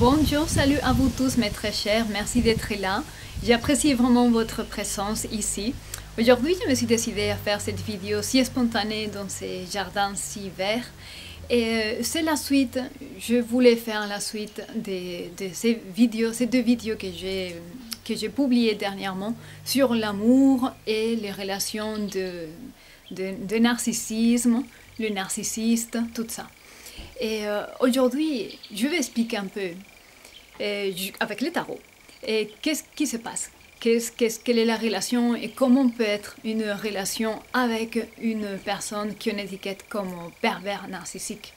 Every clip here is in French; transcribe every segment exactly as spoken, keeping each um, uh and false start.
Bonjour, salut à vous tous mes très chers, merci d'être là. J'apprécie vraiment votre présence ici. Aujourd'hui, je me suis décidée à faire cette vidéo si spontanée dans ces jardins si verts. Et c'est la suite, je voulais faire la suite de, de ces vidéos, ces deux vidéos que j'ai que j'ai publiées dernièrement sur l'amour et les relations de, de, de narcissisme, le narcissiste, tout ça. Et euh, aujourd'hui, je vais expliquer un peu euh, avec le tarot et qu'est-ce qui se passe, qu'est-ce, qu'est-ce, quelle est la relation et comment peut être une relation avec une personne qui on étiquette comme pervers narcissique.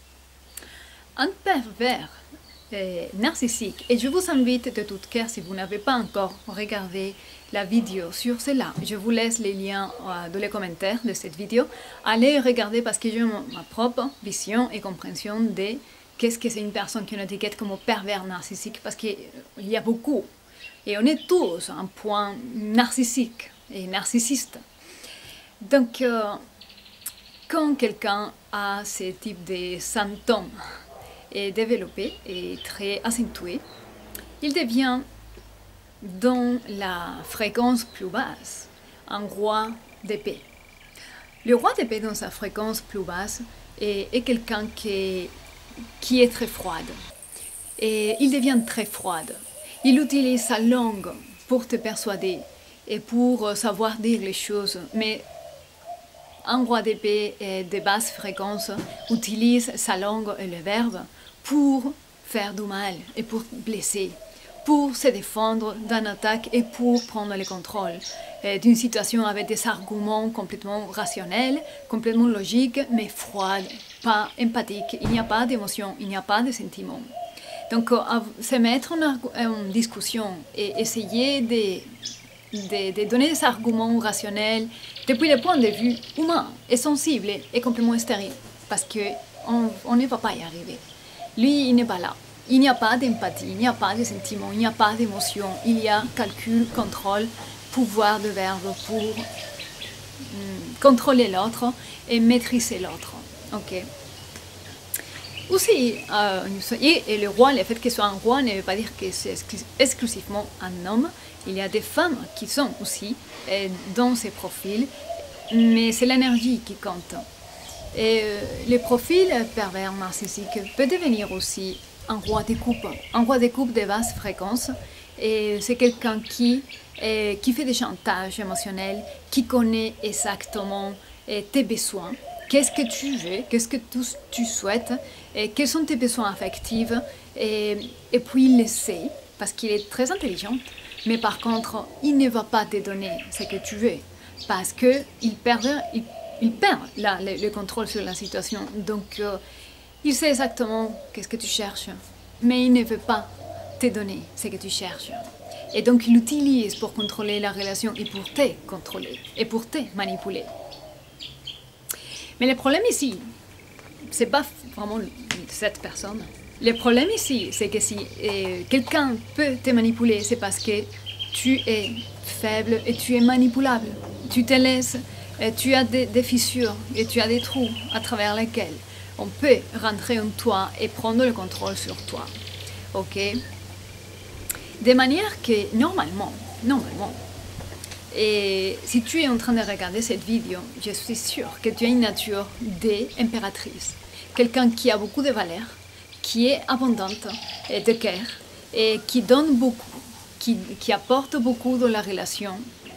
Un pervers euh, narcissique, et je vous invite de tout cœur, si vous n'avez pas encore regardé la vidéo sur cela, je vous laisse les liens euh, dans les commentaires de cette vidéo. Allez regarder parce que j'ai ma propre vision et compréhension de qu'est-ce que c'est une personne qui on étiquette comme pervers narcissique, parce qu'il y a beaucoup, et on est tous à un point narcissique et narcissiste. Donc, euh, quand quelqu'un a ce type de symptômes et développé et très accentué, il devient dans la fréquence plus basse un roi d'épée. Le roi d'épée dans sa fréquence plus basse est, est quelqu'un qui, qui est très froide. Et il devient très froide. Il utilise sa langue pour te persuader et pour savoir dire les choses. Mais un roi d'épée de basse fréquence utilise sa langue et le verbe pour faire du mal et pour blesser, pour se défendre d'une attaque et pour prendre le contrôle d'une situation avec des arguments complètement rationnels, complètement logiques, mais froides, pas empathiques. Il n'y a pas d'émotion, il n'y a pas de sentiment. Donc, se mettre en, en discussion et essayer de, de, de donner des arguments rationnels depuis le point de vue humain et sensible et complètement stérile, parce qu'on on ne va pas y arriver. Lui, il n'est pas là. Il n'y a pas d'empathie, il n'y a pas de sentiment, il n'y a pas d'émotion. Il y a calcul, contrôle, pouvoir de verbe pour hum, contrôler l'autre et maîtriser l'autre. Ok. Aussi, euh, et, et le roi, le fait qu'il soit un roi ne veut pas dire que c'est exclusivement un homme. Il y a des femmes qui sont aussi euh, dans ces profils, mais c'est l'énergie qui compte. Et euh, le profil pervers narcissique peut devenir aussi un roi de coupe, un roi de coupe de basse fréquence. Et c'est quelqu'un qui, euh, qui fait des chantages émotionnels, qui connaît exactement euh, tes besoins. Qu'est-ce que tu veux, qu'est-ce que tu, tu souhaites, et quels sont tes besoins affectifs, et, et puis il le sait, parce qu'il est très intelligent, mais par contre, il ne va pas te donner ce que tu veux, parce qu'il perd, il, il perd la, le, le contrôle sur la situation. Donc, euh, il sait exactement qu'est-ce que tu cherches, mais il ne veut pas te donner ce que tu cherches. Et donc, il l'utilise pour contrôler la relation et pour te contrôler, et pour te manipuler. Mais le problème ici, c'est pas vraiment cette personne. Le problème ici, c'est que si euh, quelqu'un peut te manipuler, c'est parce que tu es faible et tu es manipulable. Tu te laisses, et tu as des, des fissures et tu as des trous à travers lesquels on peut rentrer en toi et prendre le contrôle sur toi. Ok? De manière que normalement, normalement, et si tu es en train de regarder cette vidéo, je suis sûre que tu as une nature d'impératrice. Quelqu'un qui a beaucoup de valeurs, qui est abondante et de cœur, et qui donne beaucoup, qui, qui apporte beaucoup dans la relation,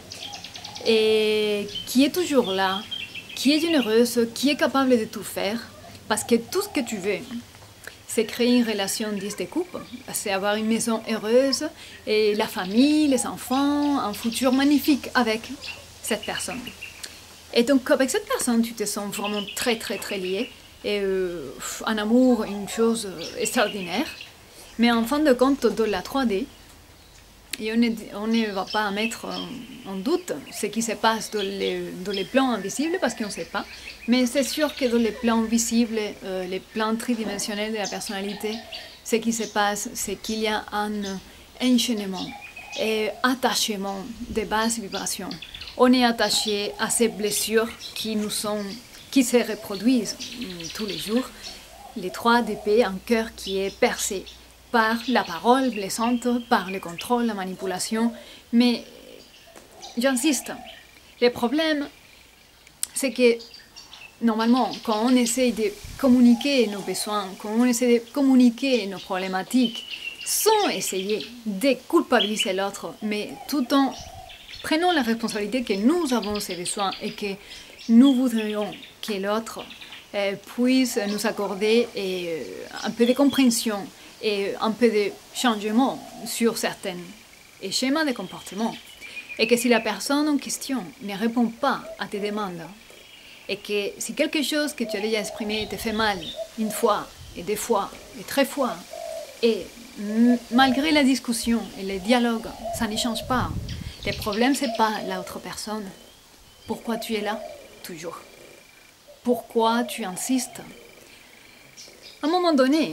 et qui est toujours là, qui est généreuse, qui est capable de tout faire, parce que tout ce que tu veux, c'est créer une relation dix de couple, c'est avoir une maison heureuse, et la famille, les enfants, un futur magnifique avec cette personne. Et donc avec cette personne, tu te sens vraiment très très très lié, et euh, un amour, une chose extraordinaire. Mais en fin de compte, dans la trois D, et on, est, on ne va pas mettre en, en doute ce qui se passe dans les, dans les plans invisibles, parce qu'on ne sait pas. Mais c'est sûr que dans les plans visibles, euh, les plans tridimensionnels de la personnalité, ce qui se passe, c'est qu'il y a un enchaînement et attachement de basses vibrations. On est attaché à ces blessures qui nous sont, qui se reproduisent tous les jours. Les trois d'épée, un cœur qui est percé par la parole blessante, par le contrôle, la manipulation. Mais j'insiste, le problème, c'est que normalement, quand on essaie de communiquer nos besoins, quand on essaie de communiquer nos problématiques, sans essayer de culpabiliser l'autre, mais tout en prenant la responsabilité que nous avons ces besoins et que nous voudrions que l'autre euh, puisse nous accorder euh, un peu de compréhension et un peu de changement sur certains schémas de comportement. Et que si la personne en question ne répond pas à tes demandes, et que si quelque chose que tu as déjà exprimé te fait mal une fois, et deux fois, et trois fois, et malgré la discussion et le dialogue, ça ne change pas. Le problème, ce n'est pas l'autre personne. Pourquoi tu es là, toujours? Pourquoi tu insistes? À un moment donné,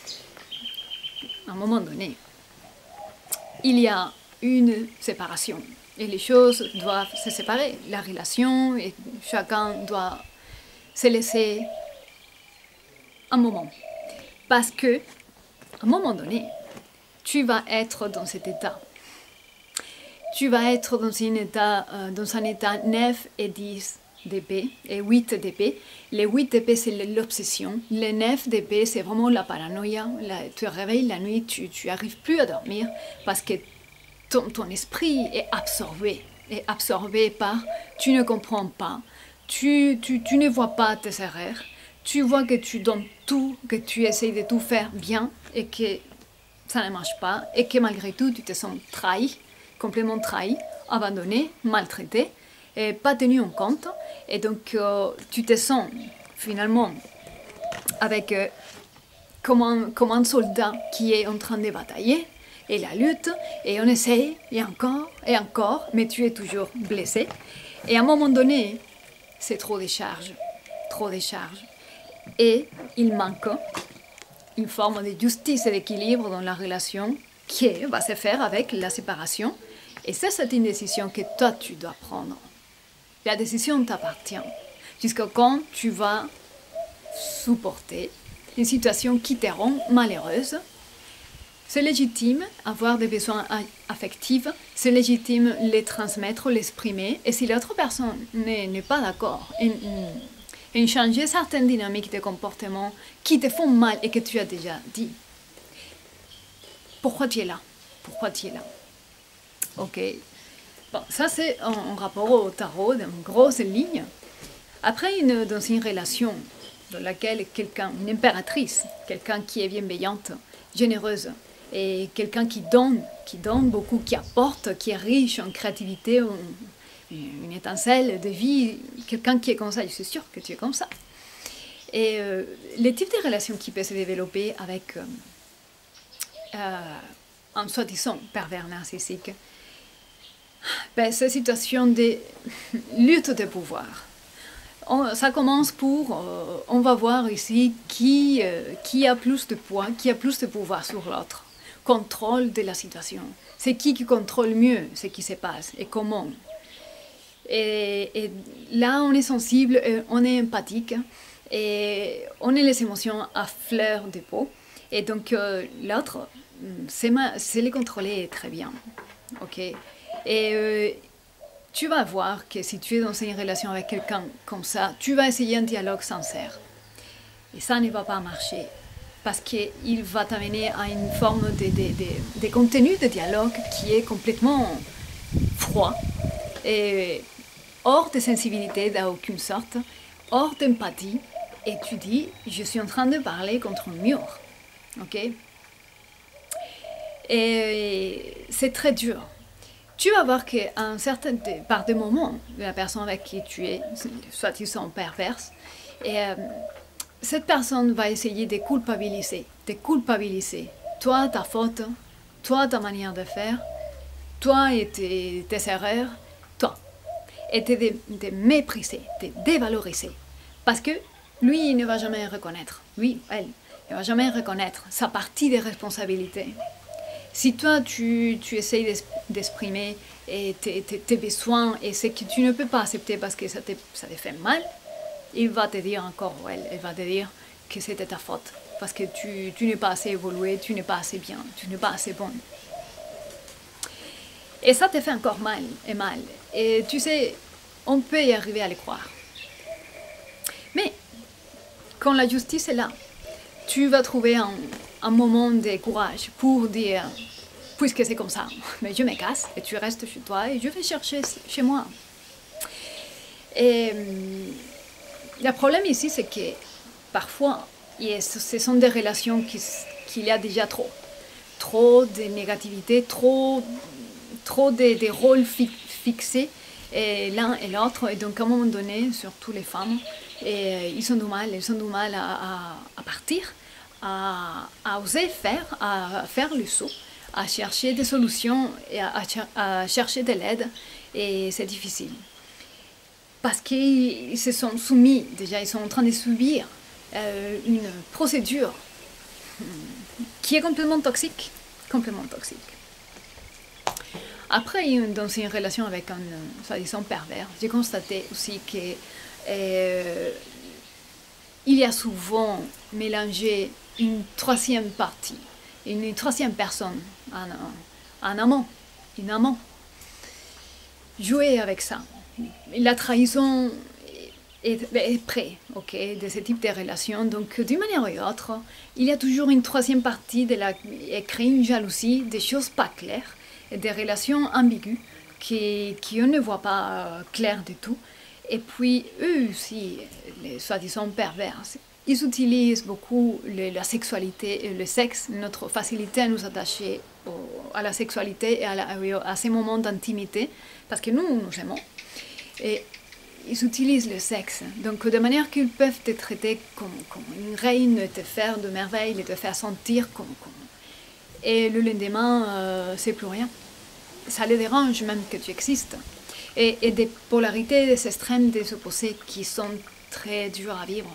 à un moment donné, il y a une séparation. Et les choses doivent se séparer. La relation, et chacun doit se laisser un moment. Parce que, à un moment donné, tu vas être dans cet état. Tu vas être dans un état, euh, dans un état neuf et dix degrés et huit degrés. Les huit degrés, c'est l'obsession. Les neuf degrés, c'est vraiment la paranoïa. La, tu te réveilles la nuit, tu n'arrives plus à dormir parce que ton, ton esprit est absorbé. Est absorbé par tu ne comprends pas, tu, tu, tu ne vois pas tes erreurs, tu vois que tu donnes tout, que tu essaies de tout faire bien et que ça ne marche pas et que malgré tout, tu te sens trahi, complètement trahi, abandonné, maltraité, et pas tenu en compte. Et donc, euh, tu te sens finalement avec, euh, comme, un, comme un soldat qui est en train de batailler, et la lutte, et on essaye, et encore, et encore, mais tu es toujours blessé. Et à un moment donné, c'est trop de charges, trop de charges. Et il manque une forme de justice et d'équilibre dans la relation qui va se faire avec la séparation. Et ça, c'est une décision que toi, tu dois prendre. La décision t'appartient. Jusqu'à quand tu vas supporter une situation qui te rend malheureuse. C'est légitime avoir des besoins affectifs, c'est légitime les transmettre, l'exprimer. Et si l'autre personne n'est pas d'accord, et, et changer certaines dynamiques de comportement qui te font mal et que tu as déjà dit, pourquoi tu es là? Pourquoi tu es là? Ok. Bon, ça c'est en, en rapport au tarot, dans une grosse ligne. Après, une, dans une relation dans laquelle quelqu'un, une impératrice, quelqu'un qui est bienveillante, généreuse, et quelqu'un qui donne, qui donne beaucoup, qui apporte, qui est riche en créativité, en, une étincelle de vie, quelqu'un qui est comme ça, je suis sûre que tu es comme ça. Et euh, les types de relations qui peuvent se développer avec euh, euh, un soi-disant pervers narcissique, ben, c'est une situation de lutte de pouvoir. On, ça commence pour, euh, on va voir ici qui, euh, qui a plus de poids, qui a plus de pouvoir sur l'autre. Contrôle de la situation. C'est qui qui contrôle mieux ce qui se passe et comment. Et, et là, on est sensible, on est empathique et on a les émotions à fleur de peau. Et donc, euh, l'autre, c'est les contrôler très bien. Ok. Et euh, tu vas voir que si tu es dans une relation avec quelqu'un comme ça, tu vas essayer un dialogue sincère. Et ça ne va pas marcher. Parce qu'il va t'amener à une forme de, de, de, de contenu de dialogue qui est complètement froid, et hors de sensibilité d'aucune sorte, hors d'empathie, et tu dis, je suis en train de parler contre un mur. Ok? Et c'est très dur. Tu vas voir qu'à un certain, par des moments, la personne avec qui tu es, soit tu sens perverse, et euh, cette personne va essayer de culpabiliser, de culpabiliser. Toi, ta faute, toi, ta manière de faire, toi et tes, tes erreurs, toi. Et de, de mépriser, de dévaloriser. Parce que lui, il ne va jamais reconnaître, lui, elle, il ne va jamais reconnaître sa partie de responsabilité. Si toi, tu, tu essayes d'exprimer tes, tes, tes besoins et ce que tu ne peux pas accepter parce que ça te, ça te fait mal, il va te dire encore, ou elle, elle va te dire que c'était ta faute. parce que tu, tu n'es pas assez évolué, tu n'es pas assez bien, tu n'es pas assez bonne. Et ça te fait encore mal et mal. Et tu sais, on peut y arriver à le croire. Mais quand la justice est là, tu vas trouver un, un moment de courage pour dire, puisque c'est comme ça, mais je me casse et tu restes chez toi et je vais chercher chez moi. Et le problème ici, c'est que parfois, ce sont des relations qu'il y a déjà trop. Trop de négativité, trop, trop de, de rôles fi fixés l'un et l'autre. Et donc, à un moment donné, surtout les femmes, et ils ont du mal, ils ont du mal à, à, à partir, à, à oser faire, à faire le saut, à chercher des solutions et à, à, à chercher de l'aide. Et c'est difficile. Parce qu'ils se sont soumis, déjà ils sont en train de subir euh, une procédure qui est complètement toxique, complètement toxique. Après, dans une relation avec un, soi-disant pervers, j'ai constaté aussi que euh, il y a souvent mélangé une troisième partie, une troisième personne, un, un amant, une amant. Jouer avec ça. La trahison est, est près, ok, de ce type de relation. Donc, d'une manière ou d'une autre, il y a toujours une troisième partie de la crée une jalousie, des choses pas claires, et des relations ambiguës qui, qui on ne voit pas euh, claires du tout. Et puis, eux aussi, les soi-disant pervers, ils utilisent beaucoup le, la sexualité et le sexe, notre facilité à nous attacher au, à la sexualité et à, la, à ces moments d'intimité, parce que nous, nous aimons. Et ils utilisent le sexe, donc de manière qu'ils peuvent te traiter comme, comme une reine, te faire de merveilles, et te faire sentir comme... comme... Et le lendemain, euh, c'est plus rien. Ça les dérange même que tu existes. Et, et des polarités, des extrêmes, des opposés qui sont très durs à vivre.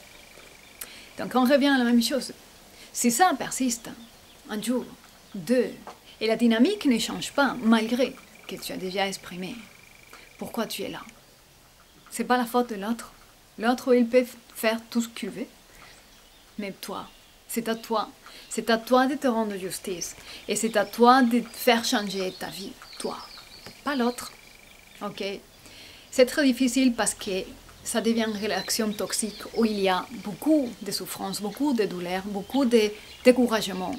Donc on revient à la même chose. Si ça persiste, un jour, deux, et la dynamique ne change pas, malgré que tu as déjà exprimé, pourquoi tu es là? C'est pas la faute de l'autre. L'autre, il peut faire tout ce qu'il veut. Mais toi, c'est à toi. C'est à toi de te rendre justice. Et c'est à toi de faire changer ta vie, toi. Pas l'autre. Ok? C'est très difficile parce que ça devient une relation toxique où il y a beaucoup de souffrance, beaucoup de douleur, beaucoup de découragement.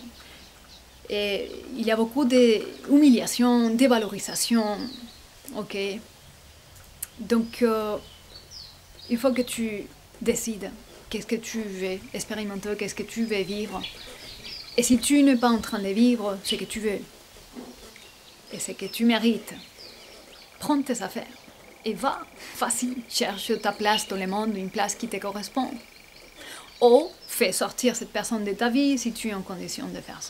Et il y a beaucoup d'humiliation, de dévalorisation. Ok? Donc, euh, il faut que tu décides qu'est-ce que tu veux expérimenter, qu'est-ce que tu veux vivre. Et si tu n'es pas en train de vivre ce que tu veux, et ce que tu mérites, prends tes affaires et va, facile, cherche ta place dans le monde, une place qui te correspond. Ou fais sortir cette personne de ta vie si tu es en condition de faire ça.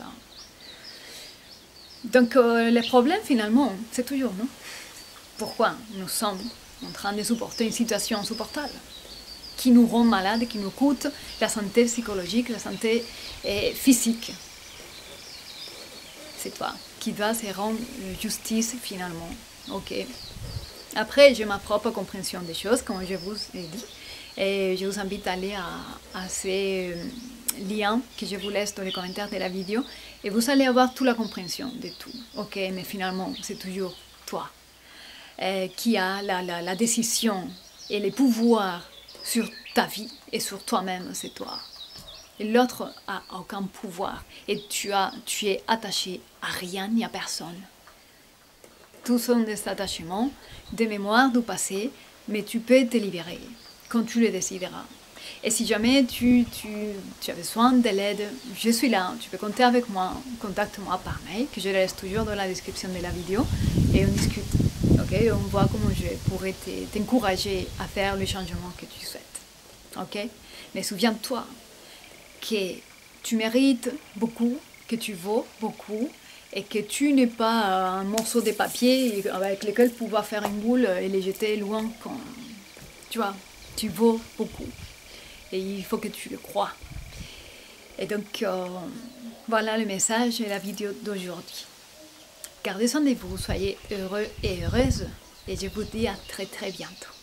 Donc, euh, le problème finalement, c'est toujours nous. Pourquoi nous sommes en train de supporter une situation insupportable qui nous rend malades, qui nous coûte la santé psychologique, la santé eh, physique. C'est toi qui dois se rendre justice finalement. Ok. Après, j'ai ma propre compréhension des choses, comme je vous ai dit. Et je vous invite à aller à, à ces liens que je vous laisse dans les commentaires de la vidéo. Et vous allez avoir toute la compréhension de tout. Ok, mais finalement, c'est toujours toi euh, qui a la, la, la décision et les pouvoirs sur ta vie et sur toi-même, c'est toi. Et l'autre a aucun pouvoir. Et tu, as, tu es attaché à rien ni à personne. Tous sont des attachements, des mémoires du passé, mais tu peux te libérer quand tu le décideras. Et si jamais tu, tu, tu as besoin de l'aide, je suis là, tu peux compter avec moi, contacte-moi par mail, que je laisse toujours dans la description de la vidéo, et on discute. Ok, on voit comment je pourrais t'encourager à faire le changement que tu souhaites. Ok, mais souviens-toi que tu mérites beaucoup, que tu vaux beaucoup, et que tu n'es pas un morceau de papier avec lequel pouvoir faire une boule et les jeter loin. Quand, tu vois, tu vaux beaucoup. Et il faut que tu le crois. Et donc, euh, voilà le message et la vidéo d'aujourd'hui. Gardez soin de vous, soyez heureux et heureuses. Et je vous dis à très très bientôt.